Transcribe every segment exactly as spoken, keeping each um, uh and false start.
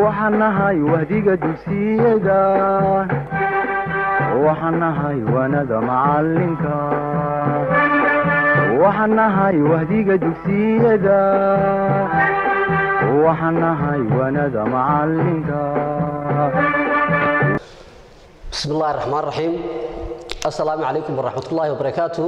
waxanahay wahdiga dugsiyada waxanahay wanada macalinka waxanahay wahdiga dugsiyada waxanahay wanada macalinka بسم الله الرحمن الرحيم السلام عليكم ورحمة الله وبركاته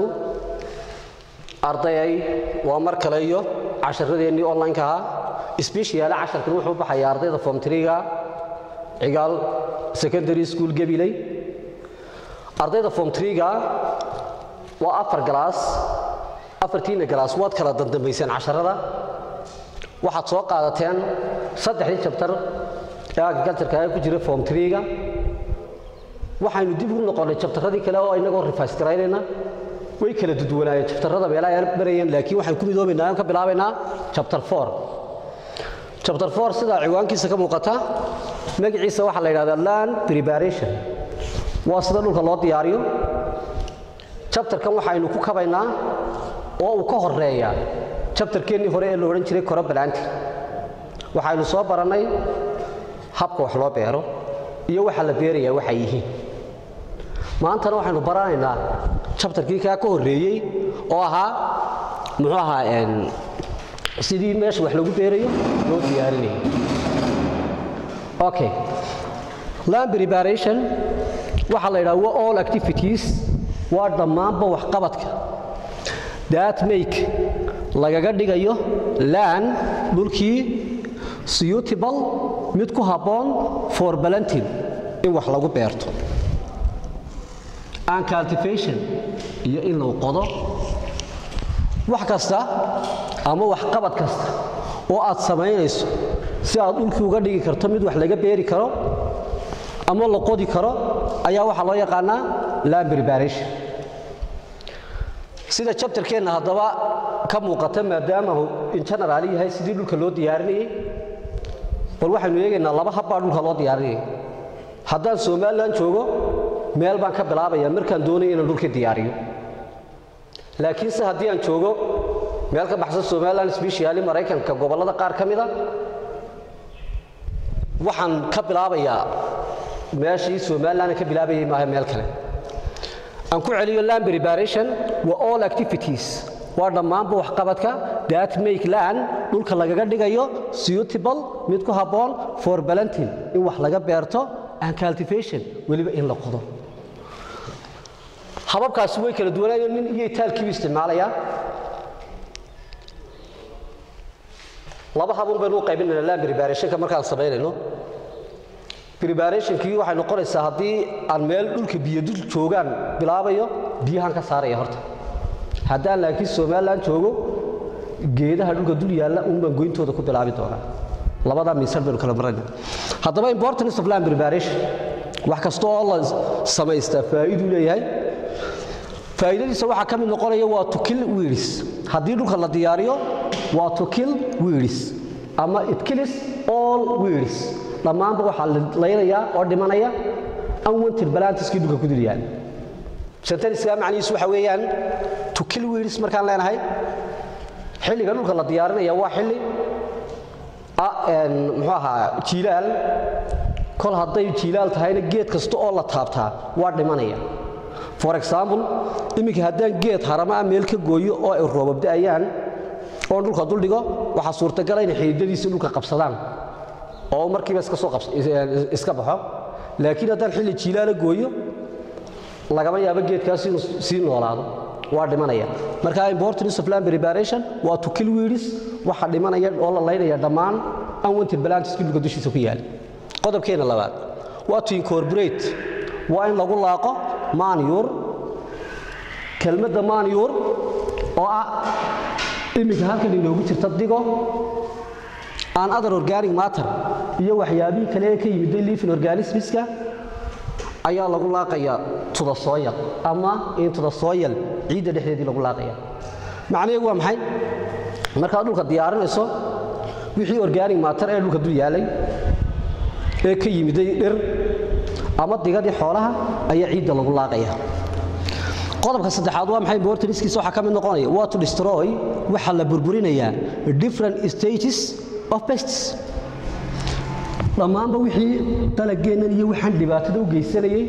أرضي وأمر كليو عشر رديني أونلاين كها سبيشيال عشر كروح بحياة أرضي فوم تريجا عقال سكندري سكول قبيلي أرضي فوم تريجا وأفر جلاس أفرتين جلاس وات كلا ضد بيسين عشرة هذا واحد سواق عادتين صدق حديث شبتر يا قلت الكلام كجري فوم تريجا waxaynu dib ugu noqonay chapterradii kale oo inaga refaas gareynayna way kala duduwanayeen chapterrada meelaha ay barayeen laakiin waxaan ku midoobaynaa ka bilaabaynaa chapter four chapter four sida ciwaankiisa ka muuqata magaciisa waxa la yiraahdaa land preparation waa sida dhulka loo diyaariyo chapterkan waxaynu ku kabaynaa oo uu ka horeeya chapterkeenii hore ee la oran jiray crop planting waxaynu soo baranay habka wax loo beero iyo waxa la beerayaa waxa yihiin maanta waxaanu baranaynaa chapterkii ka horeeyay oo ahaa muxuu ahaa een sidii meesha wax lagu beerayo loo diyaarinayo okay land preparation waxa la yiraahdaa all activities waa dhamaanba wax qabadka that make lagaga dhigayo land dhulkii suitable mid ku haboon for planting in wax lagu beerto and cultivation iyo in loo qodo wax kasta ama wax qabad kasta oo aad sameynayso si aad dhulkii uga dhigi karto mid wax laga beeri karo ama la qodi karo ayaa waxa loo yaqaanaa land preparation sida chapterkeena hadaba ka muuqata maadaama uu in general yahay sidii dhulka loo diyaarinayay bal waxaanu eegaynaa laba hab baa dhulka loo diyaariyay haddaan Soomaaliland joogo meel baan ka bilaabayaa markaan doonayo inaan dhulka diyaariyo laakiin se haddii aan joogo meel ka baxsan Soomaaliland especially Mareykanka gobolada qaar ka mid ah waxaan ka bilaabayaa meeshii Soomaaliland ka bilaabayay maaha meel kale aan ku celiyo land preparation wa all activities waa dhamaanba wax qabadka that make land dhulka lagaga dhigayo suitable mid ku haboon for planting in wax laga beerto and cultivation waliba in la qodo hababkaas way kala duwanayeen nin iyo taalkii isticmaalaya laba habun baynu qaybinaynaa land preparation ka markaan sameynayno preparation kii waxay noqonaysaa hadii aan meel dhulka biyo dul joogan bilaabayo biyahan ka saaraya horta haddaan laakiin Soomaaliland joogo geedaha dhulka dul yaala un baan goyntooda ku bilaabi doonaa labada miisal baan kala maray haddaba importance of land preparation wax kasto oo la sameeysta faa'iido leeyahay faa'iidadiisa waxa ka mid noqonaya waa to kill weeds haddii dhulka la diyaariyo waa to kill weeds ama it kills all weeds dhamaanba waxa la leeyahay oo dhimanaya unwanted plants kii dhulka ku diriyaan shantan islaam macnihiisu waxa weeyaan to kill weeds markaan leenahay xilliga dhulka la diyaarinayo waa xilli aan muxuu ahaa jiilaal kol haday jiilaal tahayna geed kasto oo la taabtaa waa dhimanaya for example imika hadaan geed harama meel ka gooyo oo ay roobab daayaan oo dhulka dul dhigo waxa suurtagal ah in xididdadiisa dhulka qabsadaan oo markiiba iska soo qabsan iska baxo laakiin hadaan xilli jiilaal gooyo lagama yaabo geedkaas inuu si noolaado waa dhimanaya marka importance of land preparation waa to kill weeds waxa dhimanaya oo la leeyahay dhamaan unwanted plants kii dhulka dushiisa ku yaal qodobkeena labaad waa to incorporate waa in lagu laaqo manure kelmadda manure oo ah imika halkan inoogu jirta digo aan other organic matter iyo waxyaabihi kale ee ka yimid living organismska ayaa lagu laaqaya to the soil ama into the soil ciidda dhexdeedii lagu laaqaya macnaheedu waa maxay marka dhulka diyaarinayso wixii organic matter ee dhulka dul yaalay ee ka yimid dhir ama digadii xoolaha ayaa ciidda lagu laaqaya qodobka saddexaad waa maxay importance-kiisa waxa ka mid noqonaya waa to destroy waxa la burburinayaa different stages of pests dhammaanba wixii dalageennan iyo waxaan dhibaatada u geysanayay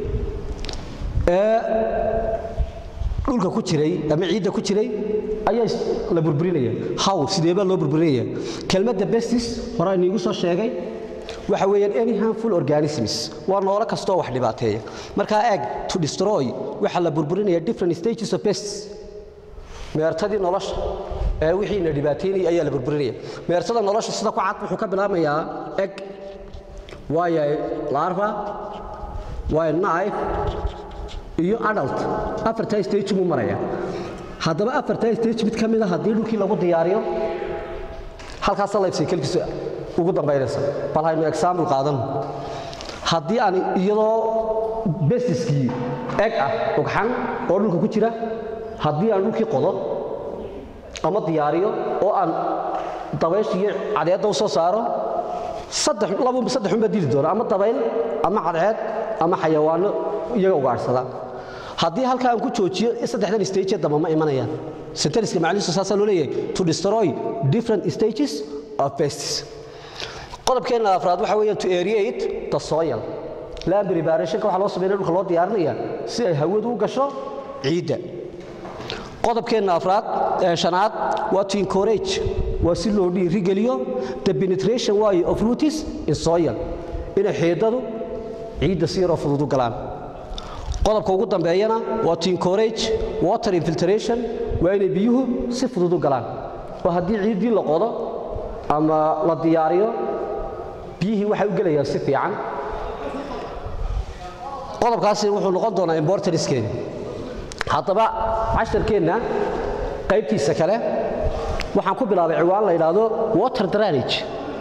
ee dhulka ku jiray ama ciidda ku jiray ayaa la burburinaya how sidee baa loo burburinaya kelmadda pestis hore inigu soo sheegay waxa weeyaan any harmful organisms waa noole kastoo wax dhibaateeya marka eeg to destroy waxa la burburinaya different stages of pests meertadii nolosha ee wixii la dhibaateeyay ayaa la burburinaya meertada nolosha sida ku cad wuxuu ka bilaabmayaa egg waayo larva waayo knife iyo adult afarta stage mu maraya haddaba afarta stage mid ka mid ah haddii dhulkii lagu diyaariyo halkaas life cycle-kiisa ugu dambaynaysa bal haynu example qaadan haddii aan iyadoo basiskii egg ah ugxan oo dhulka ku jira haddii aan dhulkii qodo ama diyaariyo oo aan dabayshii cadeedda u soo saaro saddex labo saddex uma dili doona ama dabayl ama cadceed ama xayawaano iyaga ugaarsada haddii halka aan ku joojiyo saddexdan stage dama ma imanayaan sentence macnihiisu saasa loo leeyahay to destroy different stages of pests qodobkeena afraad waxa weeyaan to aerate the soil land preparation waxa loo sameeyaa dhulka loo diyaarinayo si ay hawadu u gasho ciidda qodobkeena afraad ee shanaad waa to encourage waa si loo dhiirigeliyo the penetration way of roots in soil in xiidadu ciidda si yar fudud u galaan qodobka ugu dambeeyana waa to encourage water infiltration waa in biyuhu si fudud u galaan oo haddii ciidii la qodo ama la diyaariyo biyihii waxay u galayaan si fiican qodobkaasi wuxuu noqon doonaa important iskeena haddaba casharkeenna qaybtiisa kale waxaan ku bilaabay ciwaan la yidhaahdo water drainage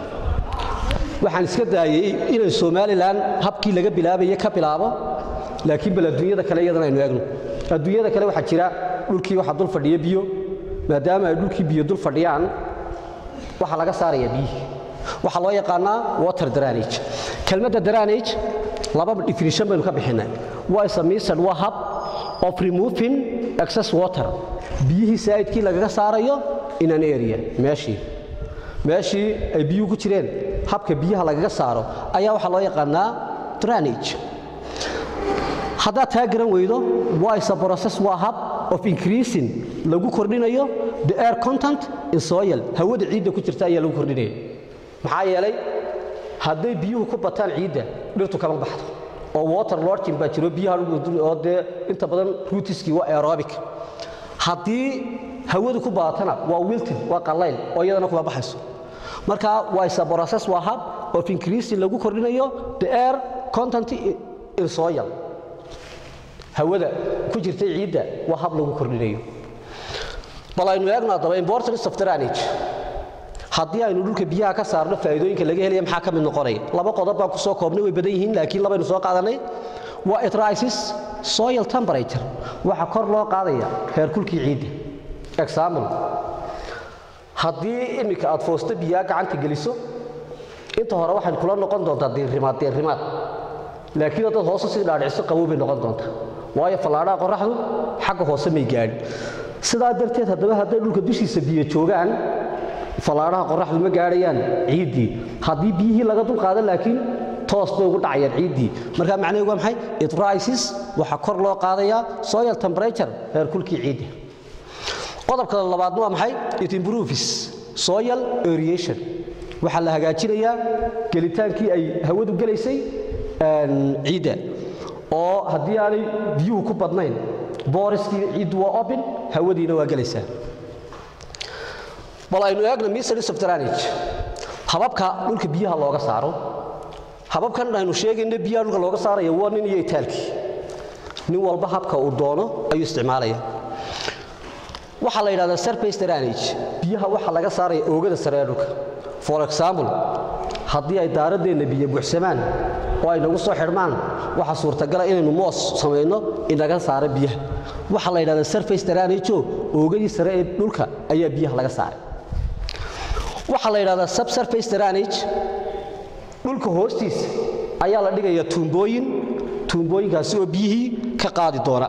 waxaan iska daayay inay Somaliland habkii laga bilaabayay ka bilaabo laakiin bal adduunyada kale iyadana aynu eegno adduunyada kale waxa jira dhulkii waxa dul fadhiya biyo maadaama ay dhulkii biyo dul fadhiyaan waxa laga saaraya biyo waxa loo yaqaanaa water drainage kelmadda drainage laba definition baynu ka bixinay waa samaysan waa hab of removing excess water biyihii saayidkii laga saarayo in an area meeshii meeshii ay biyo ku jireen habka biyaha laga saaro ayaa waxa loo yaqaanaa drainage hadaa taageeran weydo waa is a process waa hab of increasing lagu kordhinayo the air content in soil hawada ciidda ku jirta ayaa lagu kordhinaya maxaa yeelay haday biyuhu ku bataan ciidda dhirtu kama baxdo oo water lodging baa jiro biyaha oo de inta badan rootski waa aerobic hadii hawadu ku baatana waa wilting waa qalayl oo iyadana kuma baxayso marka waa is a process waa hab of increasing lagu kordhinayo the air content in soil hawada ku jirtay ciidda waa hab lagu kordhinayo bal aynu eegno daba importance of drainage haddii aynu dhulka biyaha ka saarno faa'iidooyinka laga helayo maxaa ka mid noqonaya laba qodob baan ku soo koobnay way badan yihiin laakiin laba aynu soo qaadanay waa it rises soil temperature waxa kor loo qaadaya heerkulkii ciidda example haddii imika aad foosto biyaha gacanta geliso inta hore waxay kula noqon doontaa diirimaad diirimaad laakiin dad hoos si dhaadhiciso qabow bay noqon doontaa waayo falaadhaha qorraxdu xagga hoose may gaadhin sidaa darteed haddaba hadday dhulka dushiisa biyo joogaan falaadhaha qorraxdu ma gaadhayaan ciiddii haddii biyihii laga dul qaado laakiin toos bay ugu dhacayaan ciiddii marka macnaheedu waa maxay it rises waxa kor loo qaadayaa soil temperature heerkulkii ciidda qodobka labaad waa maxay it improves soil aeration waxa la hagaajinayaa gelitaankii ay hawadu galaysay ciidda oo haddii aanay biyuhu ku badnayn booriskii ciiddu waa open hawadiina waa galaysaa bal aynu eegno methods of drainage hababka dhulka biyaha looga saaro hababkan aynu sheegayna biyaha dhulka looga saarayo waa nin iyo itaalkii nin walba habka uu doono ayuu isticmaalaya waxa la yiraahdaa surface drainage biyaha waxa laga saaraya oogada sare ee dhulka for example haddii ay daaradeena biyo buuxsamaan oo ay nagu soo xirmaan waxa suurtagal ah inaynu moos sameeyno inaga saaro biyaha waxa la yiraahdaa surface drainage oogadii sare ee dhulka ayaa biyaha laga saaray waxa la yiraahdaa subsurface drainage dhulka hoostiisa ayaa la dhigayaa tuumbooyin tuumbooyinkaasi oo biyihii ka qaadi doona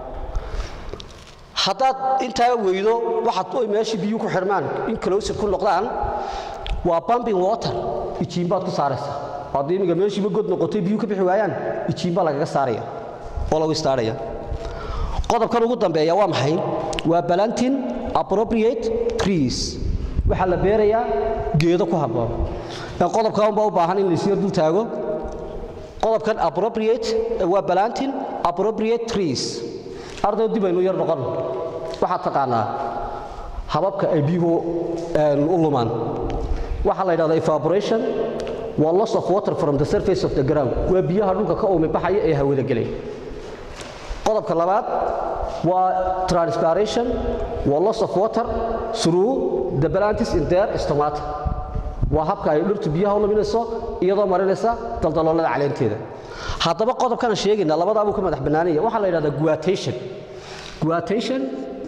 hadaad intaa weydo waxaad oo meeshii biyuhu ku xirmaan in close ku noqdaan waa pumping water ijiin baad ku saaraysaa haddii imiga meeshiiba god noqotay biyo ka bixi waayaan ijiinba lagaga saaraya oo lagu istaaraya qodobkan ugu dambeeya waa maxay waa planting appropriate trees waxa la beerayaa geedo ku habboon qodobkan baa u baahan in la sii dul taago qodobkan appropriate waa planting appropriate trees arday dib aynu yar noqon waxa taqaanaa hababka ay biyo u lumaan waxa la yiraahdaa evaporation waa loss of water from the surface of the ground waa biyaha dhulka ka uumi baxaya ee hawada galay qodobka labaad waa transpiration waa loss of water through the plants in their stomata waa habka ay dhirtu biyaha u luminayso iyadoo marinaysa daldaloolada caleenteeda haddaba qodobkan sheegayna labadaaba ku madax banaanaya waxa la yiraahdaa guatation guatation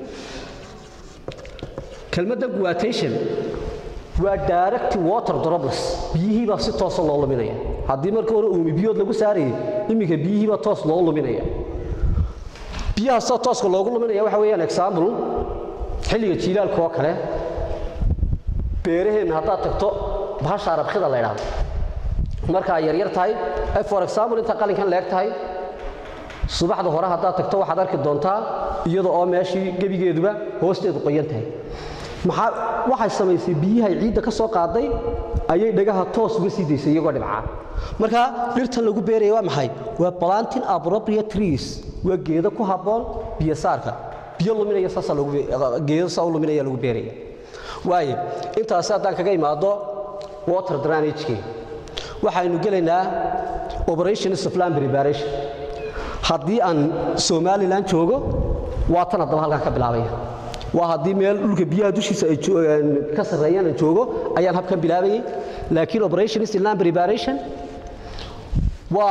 kelmadda guatation waa direct water droplets biyihii baa si toos loo luminaya haddii marka hore uumi biyood lagu saarayay iminka biyihii baa toos loo luminaya biyaha soo toos loogu luminaya waxa weeyaan example xilliga jiilaalka oo kale beeraheen haddaad tagto bahasha arabkhida la yiraahdo marka ay yar yar tahay for example inta qalinkan leeg tahay subaxda hore haddaad tagto waxaad arki doontaa iyadoo oo meeshii gebigeeduba hoosteedu qoyan tahay maxaa waxay samaysay biyaha ciidda ka soo qaaday ayay dhagaha toos uga sii daysay iyagoo dhibca marka dhirta lagu beerayo waa maxay waa planting appropriate trees waa geedo ku habboon biyo saarka biyo luminaya saasa lagu geedo saa luminaya lagu beerayo waaye intaas haddaan kaga imaado water drainage waxaynu gelaynaa operations of land preparation haddii aan Somaliland joogo waa tan hadaba halkan ka bilaabaya waa haddii meel dhulka biyaha dushiisa ay ka sareeyaan joogo ayaan habkan bilaabayay laakiin operations in land preparation waa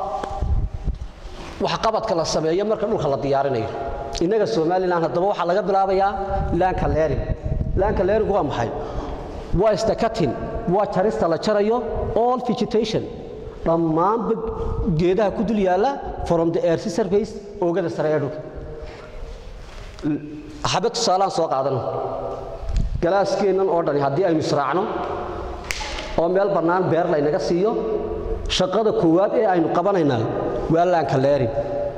waxa qabadka la sameeyo marka dhulka la diyaarinayo inaga Somaliland hadaba waxa laga bilaabayaa land clearing land clearing waa maxay waa istakatin waa jarista la jarayo all vegetation dhammaan geedaha ku dul yaala from the earth surface oogada sare ee dhulka habad saalaan soo qaadano galaaskeenan oo dhan haddii aynu israacno oo meel bannaan beer la inaga siiyo shaqada koowaad ee aynu qabanaynaa waa land clearing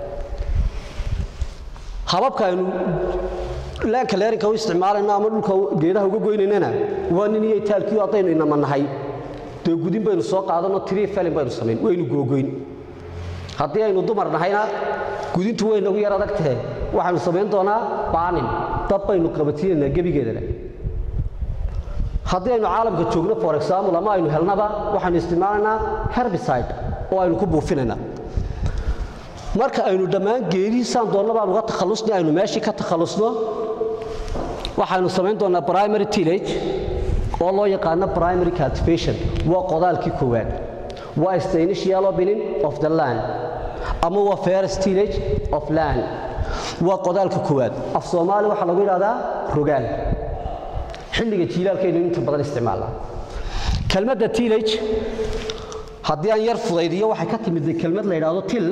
hababka aynu land clearing ka isticmaalayna ama dhulka geedaha uga goynaynana waa nin iyo taalkiyo adaynu inama nahay de gudin baynu soo qaadano three felin baynu sameyn waynu googoyn haddii aynu dumar nahayna gudintu way nagu yar adag tahay waxaanu sameyn doonaa baanin dab baynu qabatiinaa gebigeedana haddii aynu caalamka joogno for example ama aynu helnaba waxaanu isticmaalaynaa herbicide oo aynu ku buufinaynaa marka aynu dhammaan geedihiisaan doonnaba aan uga takhallusnay aynu meeshii ka takhallusno waxaanu samayn doonaa primary tillage oo loo yaqaan primary cultivation waa qodaalkii koowaad waa initial opening of the land ama waa first tillage of land waa qodaalka koowaad af Soomaali waxa lagu yiraahdaa rogaal xilliga jiilaalkeenu inta badan isticmaalaa kelmadda tillage haddii aan yar fudaydiyo waxay ka timid kelmad la yiraahdo till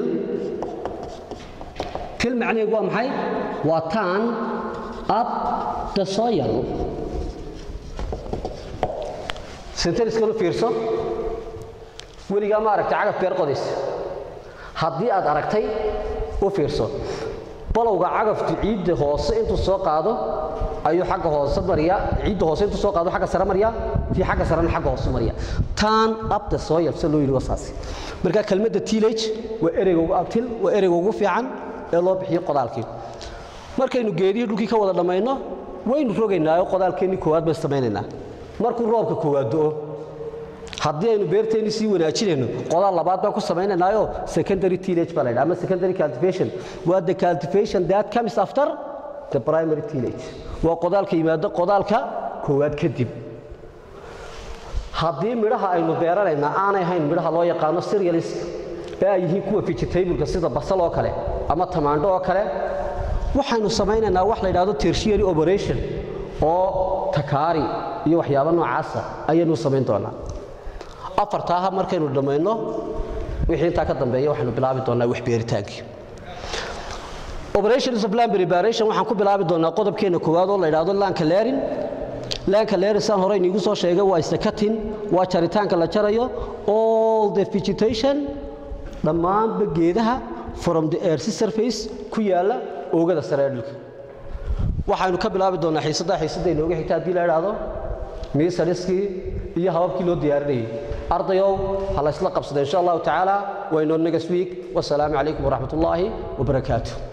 till macnaheedu waa maxay waa turn up the soil sentence kale fiirso weligaa ma aragtay cagaf beer qodis haddii aad aragtay u fiirso balowga cagaftu ciidda hoose intuu soo qaado ayuu xagga hoose mariya ciidda hoose intuu soo qaado xagga sare mariya tii xagga sarena xagga hoose mariya turn up the soil si loo yiri wasaasi marka kelmadda tillage waa ereyga ugu abtil waa ereyga ugu fiican ee loo bixiyo qodaalkii markaynu geediyo dhulkii ka wada dhamayno waynu rogaynaa qodaalkeenii koowaad baan sameeynaa markuu roobka koowaad doo haddii aynu beerteeni sii wanaajinayno qodaal labaad baan ku sameynaayo secondary tillage baa la yiraahdaa ama secondary cultivation waa the cultivation that comes after the primary tillage waa qodaalka yimaado qodaalka koowaad kadib haddii midhaha aynu beeranaynaa aanay ahayn midhaha loo yaqaano cereals ee ay yihiin kuwa vegetable sida basal oo kale ama tamaandho oo kale waxaanu sameynaynaa wax la yiraahdo tertiary operation oo takaari iyo waxyaabo noocaas ah ayaynu sameyn doonaa afartaaha markaynu dhamayno wixii inta ka dambeeya waxaanu bilaabi doonaa wax beeritaankii operations of land preparation waxaan ku bilaabi doonaa qodobkeena koowaad oo la yiraahdo land clearing laanka leerisaan hore inigu soo sheegay waa istakatin waa jaritaanka la jarayo all the vegetation dhammaan geedaha from the earth surface ku yaala oogada sare ee dhulka waxaanu ka bilaabi doonaa xiisada xiisada inooga xigta hadii la yiraahdo miisariski iyo hababkii loo diyaarinayay ardayow hala isla qabsada insha Allah taala wayno next week wassalaamu alaykum wa rahmatullahi wa barakatuh